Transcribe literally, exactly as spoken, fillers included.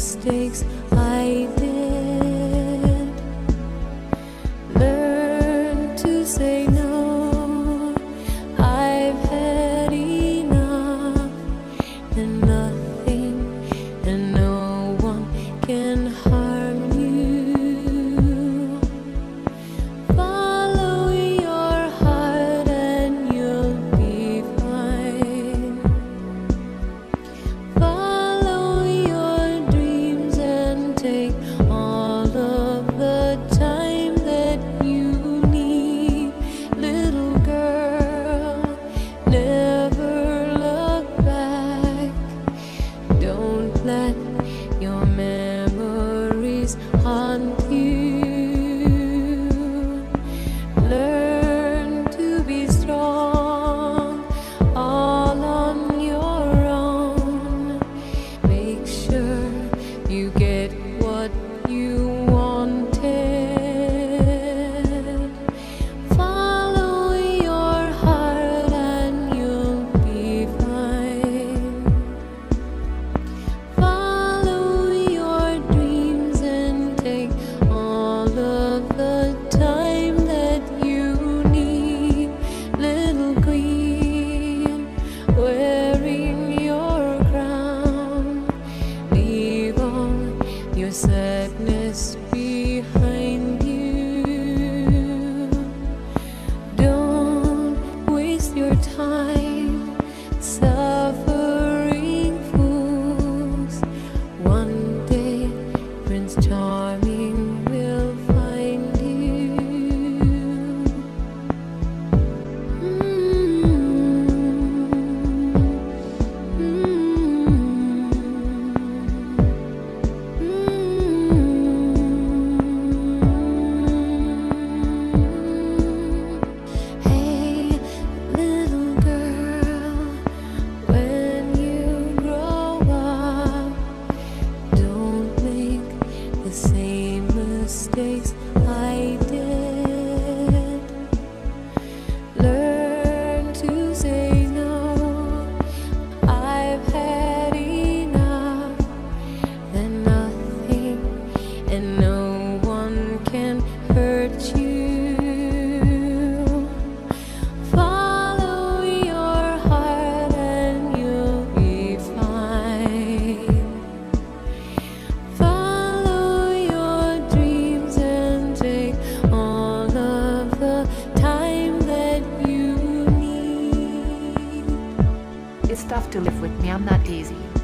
mistakes I did. Learn to say no. I've had enough, and nothing and no one can harm you. Follow your heart and you'll be fine. Follow your dreams and take all of the time that you need. Little girl, never look back. Don't let your memories haunt you. Learn to be strong all on your own. Make sure you get what you wanted. Follow your heart and you'll be fine. Follow your dreams and take all of the time that you need. Little queen, wearing your crown, leave all your sadness behind you. Don't waste your time suffering fools. One day Prince Charming will find you. Hey, little girl, when you grow up, don't make the same mistakes I did. Learn to say no. I've had enough, and nothing and no one can hurt you. Follow your heart and you'll be fine. Follow your dreams and take all of the time that you need. It's tough to live with me. I'm not easy.